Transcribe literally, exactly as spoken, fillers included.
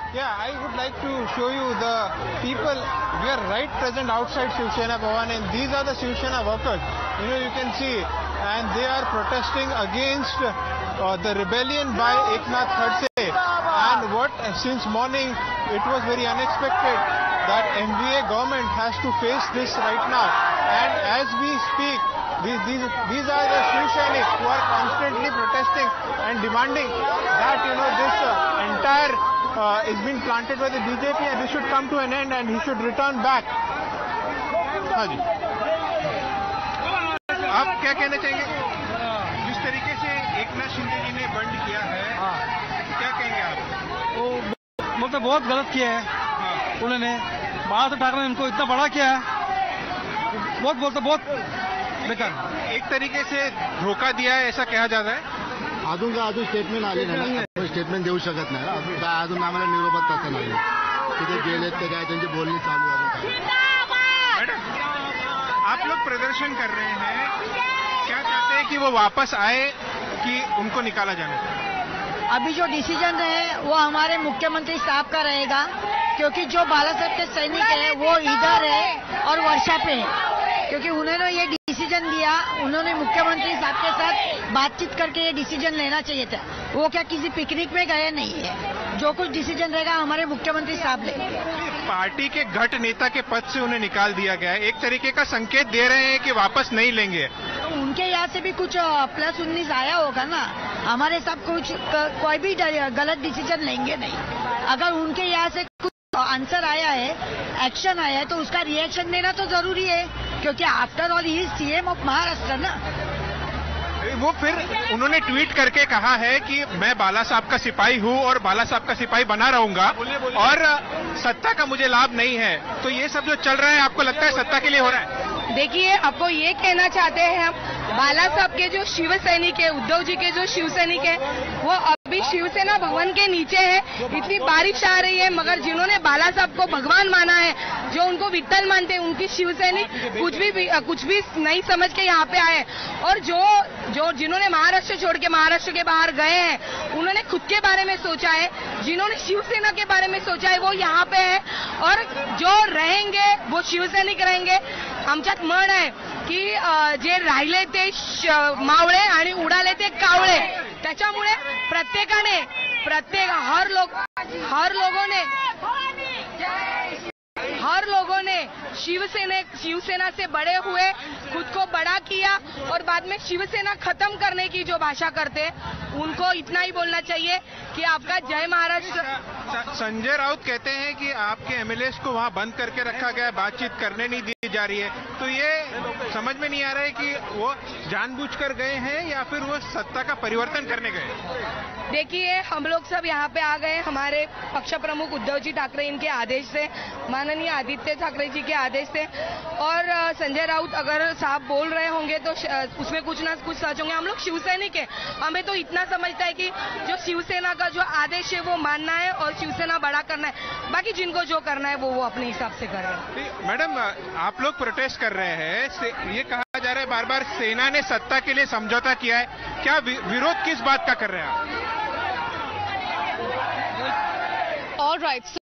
Yeah, I would like to show you the people. We are right present outside Shiv Sena Bhavan, and these are the Shiv Sena workers. You know, you can see, and they are protesting against uh, the rebellion by Eknath Khadse. And what, since morning, it was very unexpected that M V A government has to face this right now. And as we speak, these these these are the Shiv Sainik who are constantly protesting and demanding that, you know, this uh, entire uh, is being planted by the B J P and this should come to an end and he should return back. हाँ जी, आप क्या कहना चाहेंगे? जिस तरीके से एकनाथ शिंदे जी ने बंद किया है, क्या कहेंगे आप? वो मतलब बहुत गलत किया है। हाँ। उन्होंने बाला साहब ठाकरे ने इनको इतना बड़ा किया है, बहुत बोलते बहुत बेकार। एक तरीके से धोखा दिया है ऐसा कहा जाता है। अजून का अजून स्टेटमेंट आले नाही, स्टेटमेंट देऊ शकत नाही। अजून काय अजून आम्हाला निरोपात तसं नाही, तिथे गेलेत ते काय त्यांची बोलणी चालू आहे। मैडम, आप लोग प्रदर्शन कर रहे हैं, क्या चाहते हैं कि वो वापस आए कि उनको निकाला जाना चाहिए? अभी जो डिसीजन है वो हमारे मुख्यमंत्री साहब का रहेगा, क्योंकि जो बाला साहब के सैनिक है वो इधर है और वर्षा पे है, क्योंकि उन्होंने ये डिसीजन दिया। उन्होंने मुख्यमंत्री साहब के साथ बातचीत करके ये डिसीजन लेना चाहिए था। वो क्या किसी पिकनिक में गए नहीं है। जो कुछ डिसीजन रहेगा हमारे मुख्यमंत्री साहब लेंगे। पार्टी के गठ नेता के पद से उन्हें निकाल दिया गया है, एक तरीके का संकेत दे रहे हैं कि वापस नहीं लेंगे। तो उनके यहाँ से भी कुछ प्लस उन्नीस आया होगा ना, हमारे साहब कुछ कोई भी गलत डिसीजन लेंगे नहीं। अगर उनके यहाँ से कुछ आंसर आया है, एक्शन आया है, तो उसका रिएक्शन देना तो जरूरी है, क्योंकि आफ्टर ऑल ही सीएम ऑफ महाराष्ट्र ना। वो फिर उन्होंने ट्वीट करके कहा है कि मैं बाला साहब का सिपाही हूं और बाला साहब का सिपाही बना रहूंगा और सत्ता का मुझे लाभ नहीं है। तो ये सब जो चल रहा है, आपको लगता है सत्ता के लिए हो रहा है? देखिए, आपको ये कहना चाहते हैं हम, बाला साहब के जो शिव सैनिक है, उद्धव जी के जो शिव सैनिक है, वो अभी शिवसेना भवन के नीचे है। इतनी बारिश आ रही है, मगर जिन्होंने बाला साहब को भगवान माना है, जो उनको विट्ठल मानते हैं, उनकी शिव सैनिक कुछ भी कुछ भी नहीं समझ के यहाँ पे आए। और जो जो जिन्होंने महाराष्ट्र छोड़ के महाराष्ट्र के बाहर गए हैं, उन्होंने खुद के बारे में सोचा है। जिन्होंने शिवसेना के बारे में सोचा है वो यहाँ पे है, और जो रहेंगे वो शिवसैनिक रहेंगे। आमच्यात म्हण आहे की जे राहिले ते मावळे आणि उडाले ते कावळे। त्याच्यामुळे प्रत्येकाने प्रत्येक हर लोग हर लोगों ने हर लोगों ने शिवसेना शिवसेना से बड़े हुए, खुद को बड़ा किया, और बाद में शिवसेना खत्म करने की जो भाषा करते, उनको इतना ही बोलना चाहिए कि आपका जय महाराष्ट्र। संजय राउत कहते हैं कि आपके एमएलए को वहां बंद करके रखा गया है, बातचीत करने नहीं दी जा रही है। तो ये समझ में नहीं आ रहा है कि वो जानबूझकर गए हैं या फिर वो सत्ता का परिवर्तन करने गए। देखिए, हम लोग सब यहाँ पे आ गए हमारे पक्ष प्रमुख उद्धव जी ठाकरे इनके आदेश से, माननीय आदित्य ठाकरे जी के आदेश से। और संजय राउत अगर साहब बोल रहे होंगे तो उसमें कुछ ना कुछ सच होंगे। हम लोग शिवसैनिक है, हमें तो इतना समझता है कि जो शिवसेना का जो आदेश है वो मानना है और शिवसेना बड़ा करना है। बाकी जिनको जो करना है वो वो अपने हिसाब से कर रहे हैं। मैडम, आप लोग प्रोटेस्ट कर रहे हैं, ये कहा जा रहा है बार बार सेना ने सत्ता के लिए समझौता किया है, क्या विरोध किस बात का कर रहे हैं आप? All right.